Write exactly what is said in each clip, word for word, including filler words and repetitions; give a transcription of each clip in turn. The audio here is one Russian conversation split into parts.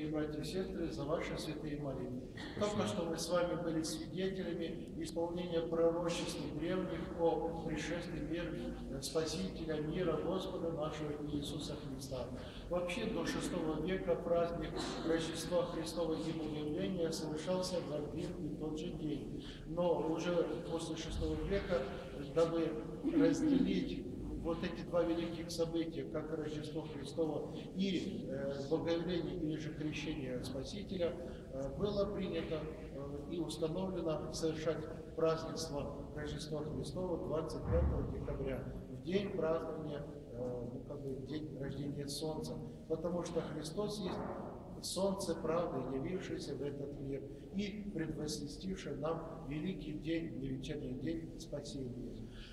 дорогие братья и сестры, за ваши святые молитвы. Только что мы с вами были свидетелями исполнения пророчеств древних о пришествии мира, Спасителя мира, Господа нашего Иисуса Христа. Вообще до шестого века праздник Рождества Христова и Богоявления совершался в один и тот же день. Но уже после шестого века, дабы разделить вот эти два великих события, как Рождество Христово и э, Богоявление или же крещение Спасителя, э, было принято э, и установлено совершать празднество Рождества Христова двадцать пятого декабря, в день празднования, э, ну, как бы, день рождения Солнца, потому что Христос есть Солнце правды, явившееся в этот мир и предвозвестившее нам великий день, вечерний день спасения.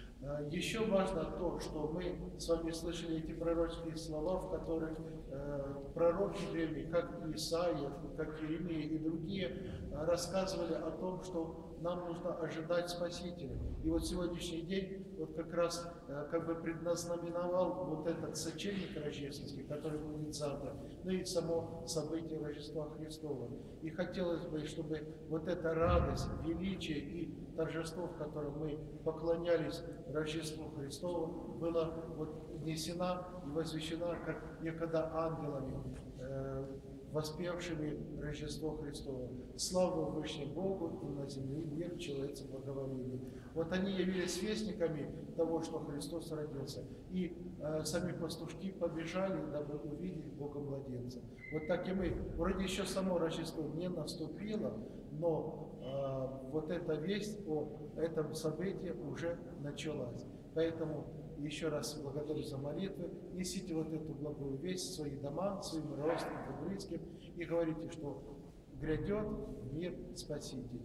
Еще важно то, что мы с вами слышали эти пророческие слова, в которых э, пророки древние, как Исаия, как Иеремия и другие, э, рассказывали о том, что нам нужно ожидать Спасителя. И вот сегодняшний день вот как раз э, как бы предназнаменовал вот этот сочельник рождественский, который будет завтра, ну и само событие Рождества Христова. И хотелось бы, чтобы вот эта радость, величие и торжество, в котором мы поклонялись Рождеству Христову, была вот внесена и возвещена, как некогда ангелами, э, воспевшими Рождество Христово. Слава Вышнему Богу, и на земле мир человечеству благоволение. Вот они явились вестниками того, что Христос родился. И э, сами пастушки побежали, дабы увидеть Бога младенца. Вот так и мы. Вроде еще само Рождество не наступило, но э, вот эта весть о этом событии уже началась. Поэтому еще раз благодарю за молитвы. Несите вот эту благую весть в свои дома, своим родственникам, близким и говорите, что грядет мир Спаситель.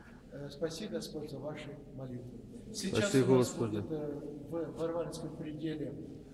Спаси, Господь, за ваши молитвы. Сейчас Спасибо, у нас Господи. будет в Варварском пределе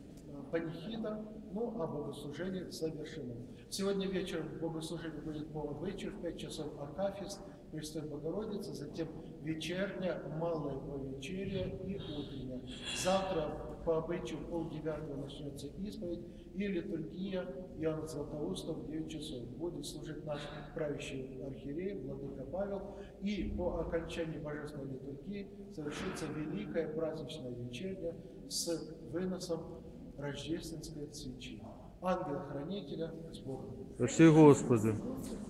панихида, ну а богослужение завершено. Сегодня вечером богослужение будет по обычаю, в пять часов Акафист, Престой Богородицы, затем вечерня, малая повечерия и утренняя. Завтра по обычаю полдевятого начнется исповедь и литургия Иоанна Златоуста в девять часов. Будет служить наш правящий архиерей, владыка Павел, и по окончании божественной литургии совершится великая праздничная вечерня с выносом рождественской свечи. Ангела-хранителя с Богом. Спаси, Господи.